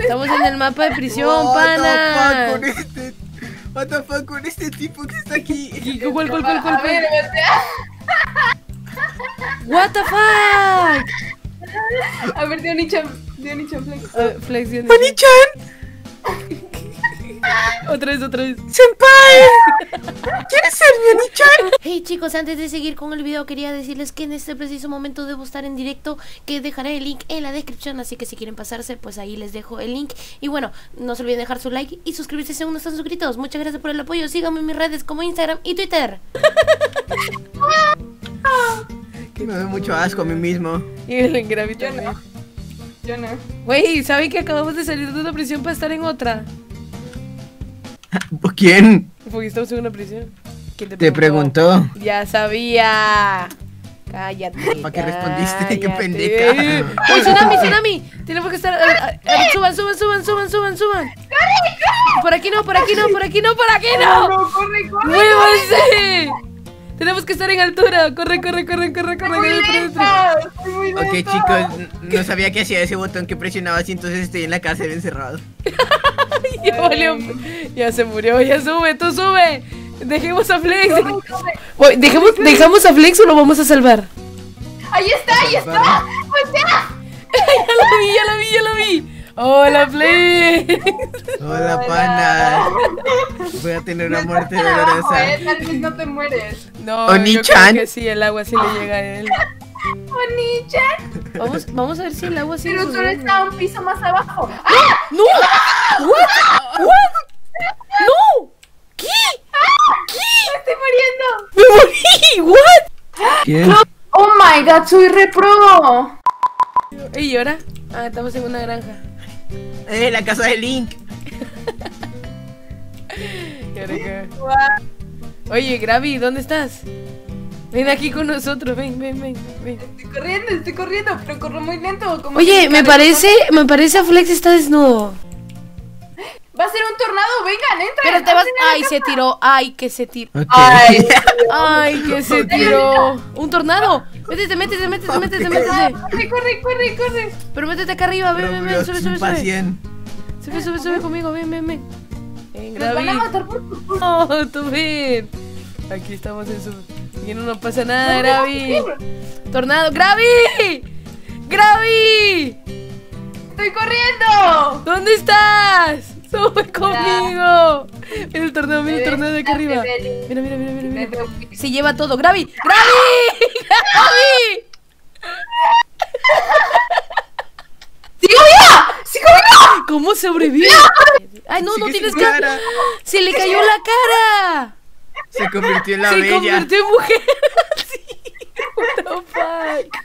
Estamos en el mapa de prisión, pana. What the fuck con este tipo que está aquí. ¿Cuál? A ver, What the fuck. a ver, Diony-chan Flex. Flex, ¡Oni-chan! Otra vez. ¡Senpai! ¿Quieres ser mi Oni-chan? Hey chicos, antes de seguir con el video quería decirles que en este preciso momento debo estar en directo, que dejaré el link en la descripción, así que si quieren pasarse, pues ahí les dejo el link. Y bueno, no se olviden dejar su like y suscribirse si aún no están suscritos. Muchas gracias por el apoyo, síganme en mis redes como Instagram y Twitter. Me doy mucho asco a mí mismo. Y el Gravy también. Yo no. Wey, ¿saben que acabamos de salir de una prisión para estar en otra? ¿Quién? Porque estamos en una prisión. ¿Quién Te preguntó. Ya sabía. Cállate. ¿Para qué respondiste? ¡Qué cállate. pendeja! ¡Uy, tsunami! Tenemos que estar. Suban. Por aquí no. No, corre. ¡Muévanse! Tenemos que estar en altura. Corre. Estoy muy lenta. Ok, chicos, no sabía que hacía ese botón que presionaba así, entonces estoy en la cárcel encerrado. Ya valió. Ya se murió. Ya sube, tú sube. Dejemos a Flex. ¿Dejamos a Flex o lo vamos a salvar? Ahí está. ¡Voltea! Ya la vi. Hola, Flex. Hola, pana. Voy a tener una muerte dolorosa. Tal vez no te mueres. No, Oni-chan. yo creo que sí, el agua sí le llega a él. Oni-chan. Vamos a ver si el agua sí. Pero solo está un piso más abajo. ¡Ah! ¡No! ¿What? ¡No! ¿Qué? ¡Me estoy muriendo! ¡Me morí! ¿What? ¿Quién? Oh my god, soy repro. ¿Y ahora? Ah, estamos en una granja. La casa de Link. ¿Y ahora qué? Oye, Gravy, ¿dónde estás? Ven aquí con nosotros, ven. Estoy corriendo, pero corro muy lento. Como Oye, que me parece a Flex está desnudo. Va a ser un tornado, vengan, entren. Pero te vas. Ay, se tiró. Ay, que se tiró. Okay. Ay, que se tiró. Un tornado. Métete. Corre. Pero métete acá arriba, ven, sube conmigo, ven. Ven, Nos van a Gravy. matar por tu culpa. No, tú ven. Aquí estamos en su. Aquí no pasa nada, Gravy. Tornado, Gravy. Estoy corriendo. ¿Dónde estás? Sube conmigo. Mira el tornado de acá arriba. Mira. Se lleva todo. ¡Gravy! ¡Sigo viva! ¿Cómo sobrevive? Ay, no tienes que. Se le cayó la cara. Se convirtió en la Se bella. convirtió en mujer. Sí. What the fuck.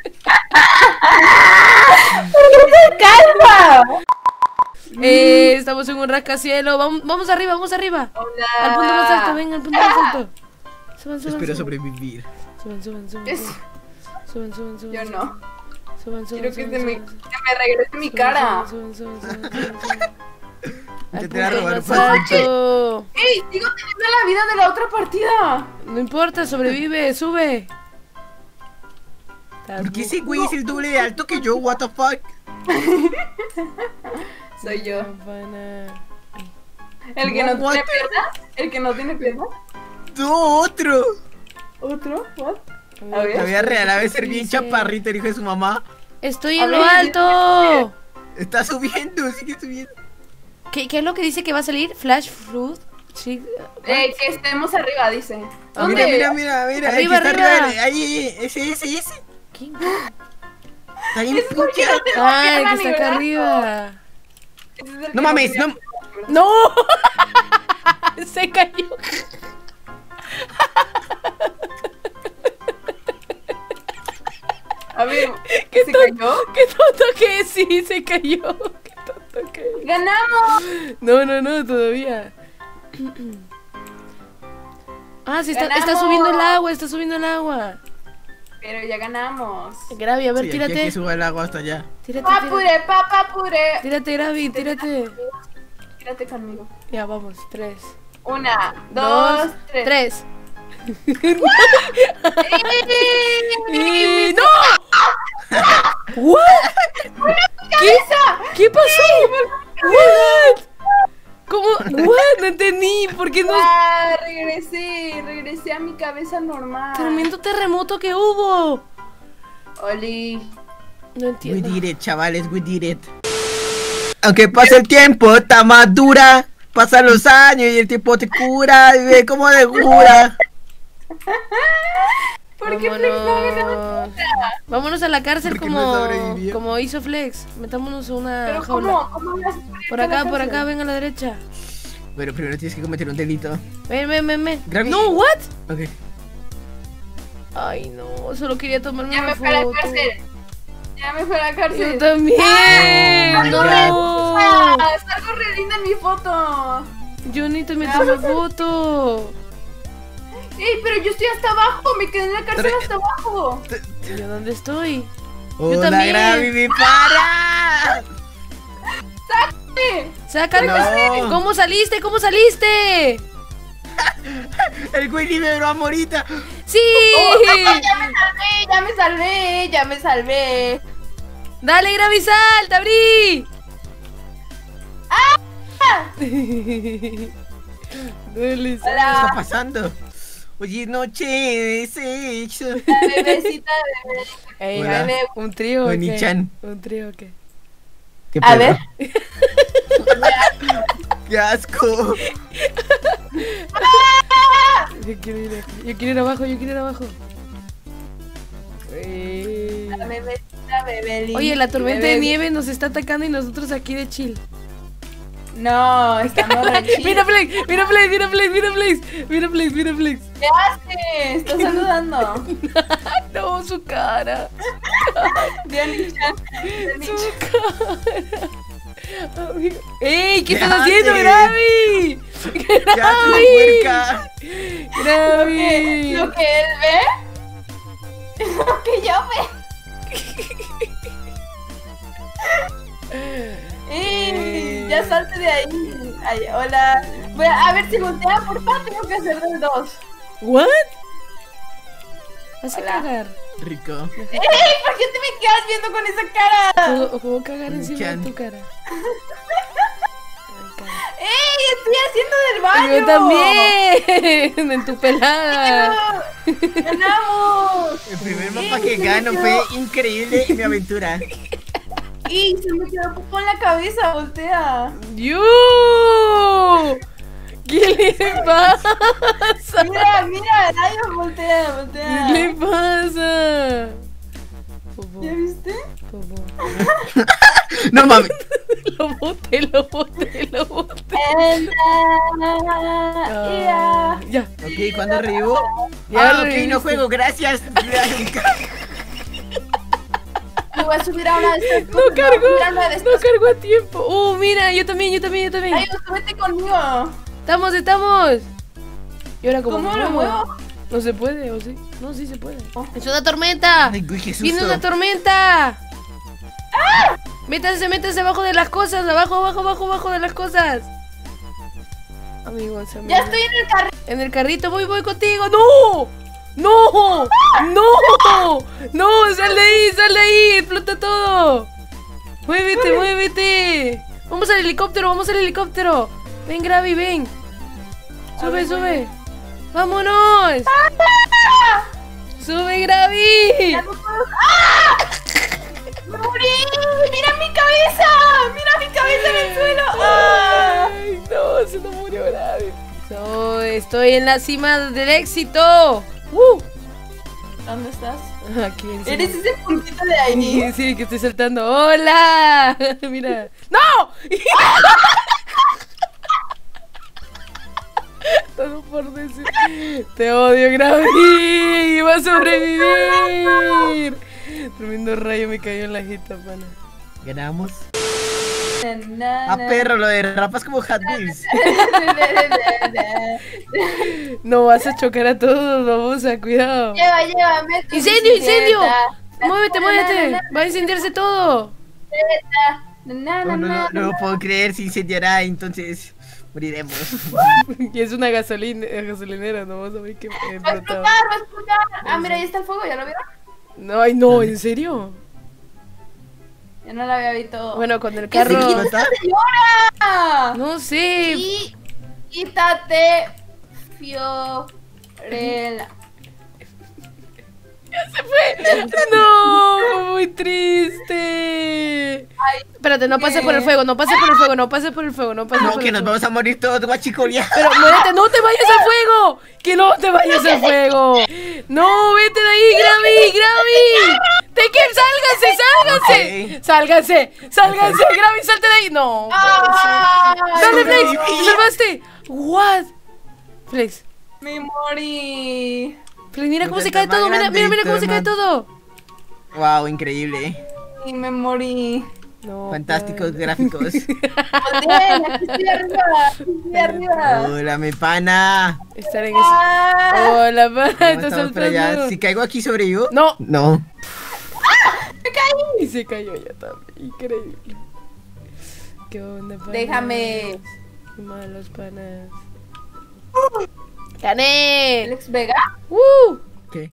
¡Calma! Estamos en un rascacielos. Vamos arriba. Hola. Al punto más alto, ven, al punto más alto. Suban. Espero sobrevivir. Suban. Yo no. Suban. Quiero que se me regrese mi cara. Suban. Intenté robar un Más alto. ¡Ey! Sigo teniendo la vida de la otra partida. No importa, sobrevive, sube. ¿Por qué ese güey es el doble de alto que yo? What the fuck? Soy yo. Campana. ¿El que no What? tiene piernas? ¿El que no tiene piernas? No, otro. ¿Otro? ¿What? A La ver. vida real a veces ser bien chaparrito, el hijo de su mamá. Estoy A en lo ver, alto. Está subiendo, sigue subiendo. ¿Qué es lo que dice que va a salir? Flash Fruit. Sí. Que estemos arriba, dice. Ah, ¿Dónde? mira. Arriba, el que está arriba. Ahí, ese. ¿Quién? Está bien Es porque pinche. no tengo Ah, el pierna que ni está acá brazo. arriba. Ese es el que No mames, tiene no. piernas. ¡No! Se cayó. A ver, ¿Qué ¿se cayó? Qué tonto que es, sí, se cayó. Qué tonto que es. ¡Ganamos! No, todavía. Ah, está ¡Ganamos! subiendo el agua. Pero ya ganamos. Gravy, a ver, Sí, tírate. aquí suba el agua hasta allá. Tírate, Papá puré. tírate, Gravy, tírate. Tírate conmigo. Ya, vamos, 3, 1, 2, 3. 3. ¡Eh! ¡No! ¿What? ¿Qué pasó? What? ¿Cómo? What? No entendí. ¿Por qué no? Regresé a mi cabeza normal. Tremendo terremoto que hubo. Oli. No We entiendo. did it, chavales, we did it. Aunque pase el tiempo, está más dura. Pasan los años y el tiempo te cura. Y ve cómo te cura. ¿Por qué Flex no ganó? Vámonos a la cárcel ¿Por qué no sobrevivió? como hizo Flex. Metámonos a una Pero jaula. ¿cómo vas a Por acá, ven a la derecha. Pero primero tienes que cometer un delito. Ven. Gravi. No, what? Ok. Ay, no, solo quería tomarme Ya una me fue a la foto. cárcel. Ya me fue a la cárcel. Yo también. Oh my No. Salgo re linda en mi foto. Yo ni te metí una foto. Ey, pero yo estoy hasta abajo. Me quedé en la cárcel hasta abajo. ¿Yo dónde estoy? Hola, también. Gravi, mi para. Sácalo. No. ¿Cómo saliste? ¿Cómo saliste? El güey liberó a Morita. ¡Sí! Ya me salvé. ¡Dale, Gravisal! ¡Te abrí! Duele. ¿Qué está pasando? Oye, noche de sexo. La bebecita bebé. Ey, Hola. bebé, ¿un trío o qué? Oni-chan. ¿Un trío o qué? ¿Qué A pedo? ver. ¡Qué asco! Yo quiero ir abajo. Ey. La bebecita bebé. Oye, la tormenta de Bebé. nieve nos está atacando y nosotros aquí de chill. No, estamos re chill. Mira Flex. ¿Qué haces? Estás saludando. No, su cara. Dianichan. Su cara. Amigo. ¡Ey! ¿Qué ¿Qué estás haciendo, haces? Gravi? ¡Qué asco, ¡Gravi! puerca! ¡Gravi! Lo que él ve es lo que yo veo. Ya salte de ahí. Ay, hola. Voy a ver si voltea, por favor, tengo que hacer del 2. ¿What? Vas a Hola. cagar. Rico. ¿Por qué te me quedas viendo con esa cara? ¿Puedo cagar encima de Chan. tu cara? Ay, cara. ¡Ey! Estoy haciendo del baño. Yo también. En tu pelada. ¡Ganamos! El primer mapa que gano fue increíble y mi aventura. ¡Y se me quedó poco en la cabeza! ¡Voltea! ¡Yo! ¿Qué le pasa? Mira, Dayo, voltea. ¿Qué le pasa? Popó, ¿Ya viste? popó. No mames. Lo boté. Mira. Ya. Ok, ¿cuándo revivo? Ya Ok, reviviste. no juego, gracias. Me voy a subir a una de estas. No cargó. Voy a una de No estas. cargó a tiempo. Mira, yo también. Dayo, súbete conmigo. Estamos. ¿Y ahora cómo ¿Cómo lo muevo? ¿No se puede o sí? No, sí se puede. Oh. ¡Es una tormenta! Ay, güey, qué susto. ¡Viene una tormenta! Métanse abajo de las cosas, abajo de las cosas. Amigos, Ya estoy en el carril. En el carrito, voy contigo. ¡No! ¡No! ¡Sal de ahí! ¡Explota todo! ¡Muévete! Vamos al helicóptero. Ven, Gravi, ven. Sube. ¡Vámonos! ¡Sube, Gravi! Ya no puedo. ¡Ah! ¡Morí! ¡Mira mi cabeza! En el suelo! ¡Ah! ¡Ay, no! Se nos murió Gravi. Estoy en la cima del éxito. ¿Dónde estás? Aquí encima. ¿Eres ese puntito de ahí? Sí, que estoy saltando. ¡Hola! Mira. ¡No! Todo por decir. Te odio, Gravi. ¡Va a sobrevivir! Tremendo rayo me cayó en la jeta, pana. Ganamos. Na, Ah, perro, lo de rapas como Hot Wheels. No vas a chocar a todos, babosa, cuidado. Llévame tu ¡Incendio! bicicleta. ¡Muévete! ¡Va a incendiarse todo! No puedo creer si incendiará, entonces moriremos. Y es una gasolinera, no vas a ver que Va a explotaba. explotar. Ah, mira, ahí está el fuego, ¿ya lo vieron? No, ay, no, ¿en serio? Yo no la había visto. Bueno, con el ¿Qué se carro. quita esta señora? No sé. Y quítate, Fiorella. Se fue. No, fue muy triste. Espérate, no pases por el fuego, no pases por el fuego, no pases por el fuego, no pases No, por que el nos fuego. vamos a morir todos, guachicolia. Pero muérete, no te vayas al fuego. Que no te vayas al fuego. No, vete de ahí, Gravy. ¡Sálganse! ¡Sálganse! ¡Gravy, salte de ahí! No. ¡Dale, Flex! ¡Te salvaste! ¿What? Flex. Me morí. Flex, mira cómo se Está cae todo. más Mira cómo se cae grandito, todo. Wow, increíble. Y me morí. No, Fantásticos pana. gráficos. Joder, aquí estoy arriba. Hola, mi pana. Estar en ese. Ah, Hola, pana, ¿Cómo estás estamos por allá? saltando. Si caigo aquí sobrevivo. No. No. Y se cayó ya también. Increíble. ¿Qué onda, panas? Déjame. Qué malos panas. ¡Gané! Alex Vega. ¡Uh!